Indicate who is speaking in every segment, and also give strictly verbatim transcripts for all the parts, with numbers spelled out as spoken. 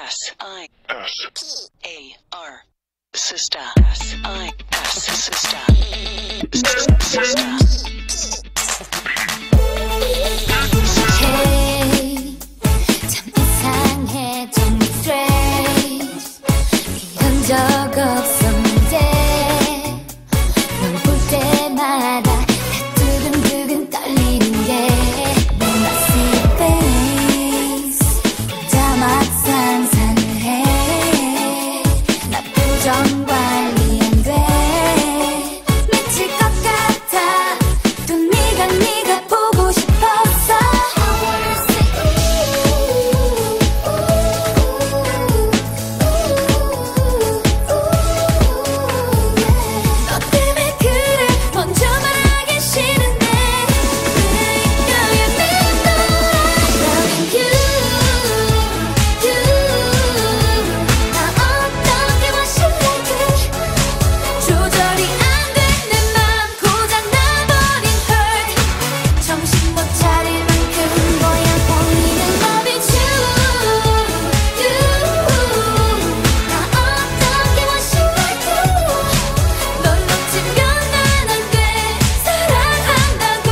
Speaker 1: S I S P A R Sistar. S I S Sistar. Sistar.
Speaker 2: Hey, 참 이상해, 정말 strange. 이런 적 없었는데 널 볼 때마다 다 두근두근 떨리는 게 내 messy face. 혼자 막 상상을 해. 나 표정 관리 안 돼. 미칠 것 같아. 또 네가 네가 보고 싶었어. I wanna see you. 너 때문에 그래 먼저 말하기 싫은데 그러니까 내 Loving you, you. 나 어떻게 와실래 조절이 안 돼. 내 맘 고장 나버린 hurt. 정신 못 차릴 만큼 뭐야 보이는 Loving you, you. 나 어떻게 와실래 널 놓치면 난 안 돼. 사랑한다고.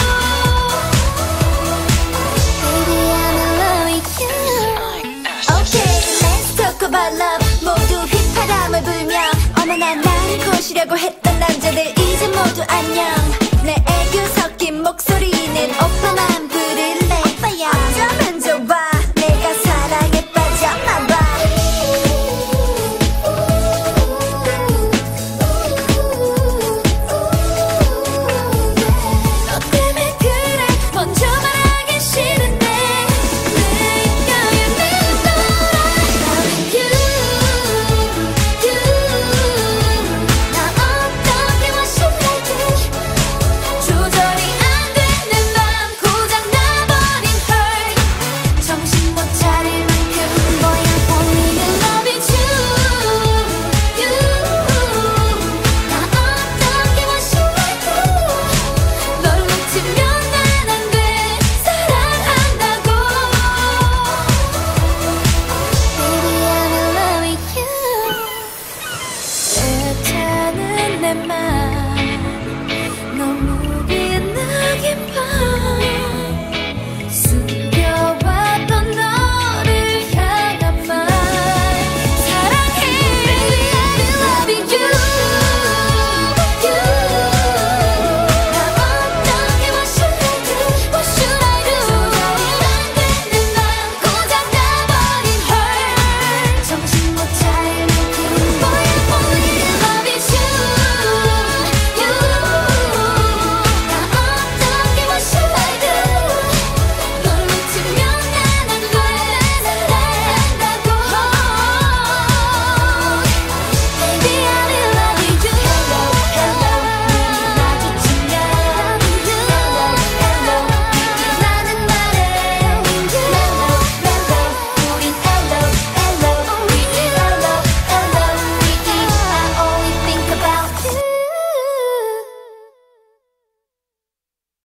Speaker 2: Baby I'm in love with you. Okay, let's talk about love. 모두 휘파람을 불며 어머나 나를 꼬시려고 했던 남자들 이제 모두 안녕. 내 애교 섞인 목소리는 오빠 말